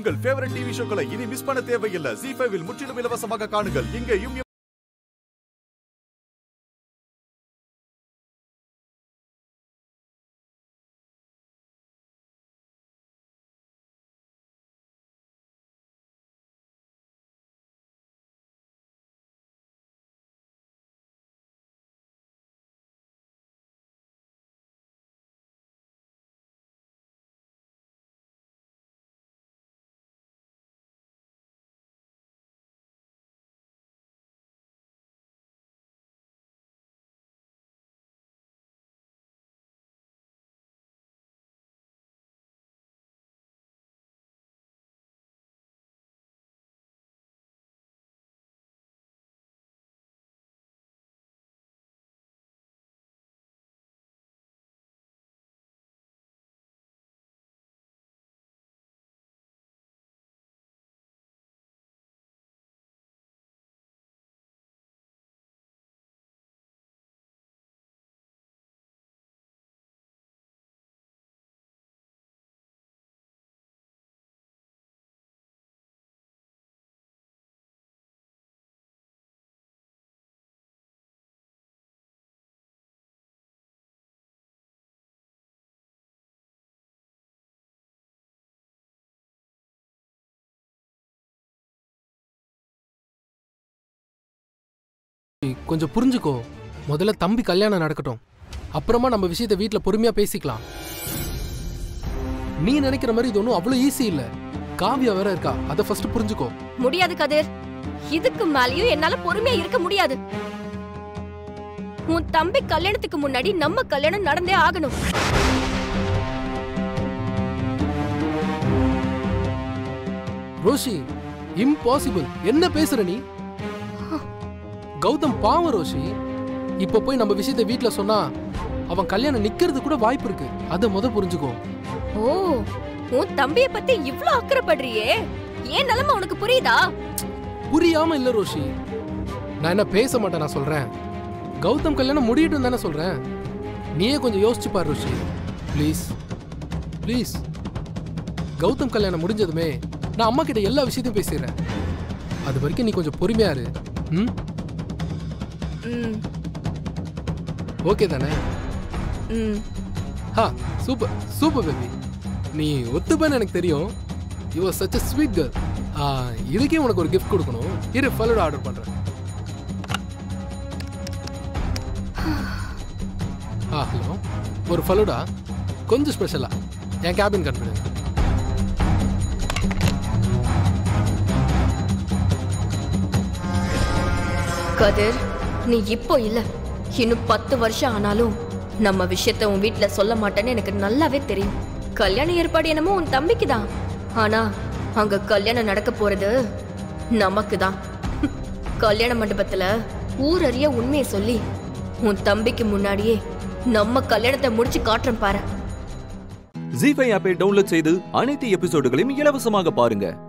உங்கள் favourite TV ஷோக்களை இனி miss பண்ண தேவையில்லை. ZEE5 இல் முற்றிலும் இலவசமாக காணுங்கள். இங்கேயும் கொஞ்சம் புரிஞ்சுக்கோ. முதல்ல தம்பி கல்யாணம் நடக்கட்டும், அப்புறமா நம்ம விஷயத்தை வீட்டுல பொறுமையா பேசிக்கலாம். நீ நினைக்கிற மாதிரி இது ஒன்றும் அவ்வளவு ஈஸி இல்ல. காவியா வேற இருக்கா, அதை ஃபர்ஸ்ட் புரிஞ்சுக்கோ. முடியாது கதிர், இதுக்கு மேலயும் என்னால பொறுமையா இருக்க முடியாது. உன் தம்பி கல்யாணத்துக்கு முன்னாடி நம்ம கல்யாணம் நடந்தே ஆகணும். ரோஷி, இம்பாசிபிள். என்ன பேசுற நீ? கௌதம் பாவம் ரோஷி. இப்ப போய் நம்ம விஷயத்தை வீட்டுல சொன்னா அவன் கல்யாணம் நிக்கிறது கூட வாய்ப்பு இருக்கு. அத முத புரிஞ்சுக்கோ. ஓ, உன் தம்பிய பத்தி இவ்ளோ அக்கறைப்படுறியே, ஏன் நிலைமை உனக்கு புரியுதா? புரியாம இல்ல ரோஷி, நான் என்ன பேச மாட்டேன். நான் சொல்றேன், கௌதம் கல்யாணம் முடியட்டும் தானே சொல்றேன். நீயே கொஞ்சம் யோசிச்சு பாரு ரோஷி, ப்ளீஸ் ப்ளீஸ். கௌதம் கல்யாணம் முடிஞ்சதுமே நான் அம்மா கிட்ட எல்லா விஷயத்தையும் பேசிடுறேன். அது வரைக்கும் நீ கொஞ்சம் பொறுமையா இரு. ஓகே தானே? Super super baby. நீ ஒத்துப்பேன்னு எனக்கு தெரியும். You are such a sweet girl. இதுக்கே உனக்கு ஒரு கிஃப்ட் கொடுக்கணும். இரு, ஃபலூடா ஆர்டர் பண்றேன். ஹலோ, ஒரு ஃபலூடா கொஞ்சம் ஸ்பெஷலா என் கேபின் கண்டுபிடுங்க. கதிர், நீ இப்போ இல்ல, இன்னும் 10 வருஷம் ஆனாலும் நம்ம விஷயத்த உன் வீட்டுல சொல்ல மாட்டேன்னு எனக்கு நல்லாவே தெரியும். கல்யாண ஏற்பாடு என்னமோ உன் தம்பிக்கு தான், ஆனா அங்க கல்யாணம் நடக்க போறது நமக்கு தான். கல்யாண மண்டபத்துல ஊரறிய உண்மையை சொல்லி உன் தம்பிக்கு முன்னாடியே நம்ம கல்யாணத்தை முடிச்சு காட்டுறேன் பாரு. ZEE5 ஆப்பை டவுன்லோட் செய்து அனைத்து எபிசோடுகளையும் இலவசமாக பாருங்க.